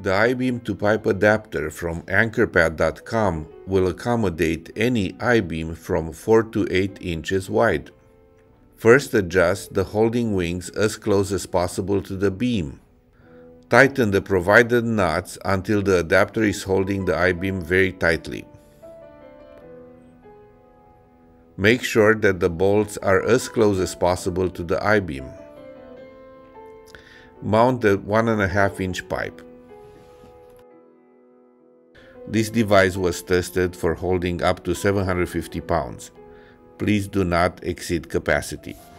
The I-beam to pipe adapter from anchorpad.com will accommodate any I-beam from 4 to 8 inches wide. First, adjust the holding wings as close as possible to the beam. Tighten the provided nuts until the adapter is holding the I-beam very tightly. Make sure that the bolts are as close as possible to the I-beam. Mount the 1.5 inch pipe. This device was tested for holding up to 750 pounds. Please do not exceed capacity.